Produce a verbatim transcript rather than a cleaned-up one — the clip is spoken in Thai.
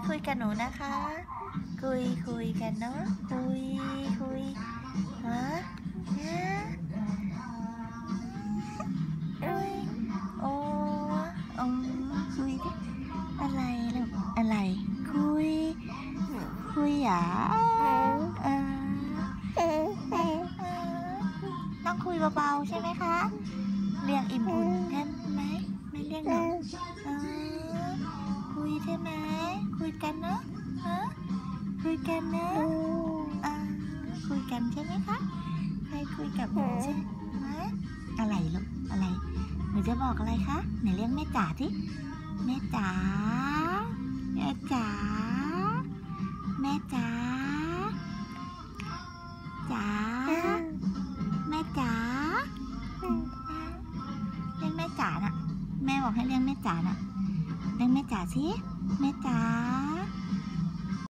คุยกับหนูนะคะ คุยคุยกันเนาะคุยคุยฮะฮะคุยโอ้โอ้คุยดิอะไรลูกอะไรคุยคุยหรอเออต้องคุยเบาๆใช่ไหมคะเรียกอิ่มบุญใช่ไหมไม่เรียกหนูเออคุยใช่ไหมคุยกันเนาะฮะคุยกันเนาะอ่าคุยกันใช่ไหมคะใครคุยกับหนูใช่ไหมอะไรลูกอะไรหนูจะบอกอะไรคะไหนเรียกแม่จ๋าดิแม่จ๋าแม่จ๋าแม่จ๋าจ๋าแม่จ๋าเรียกแม่จ๋าน่ะแม่บอกให้เรียกแม่จ๋าน่ะเรียกแม่จ๋าสิแม่จ๋า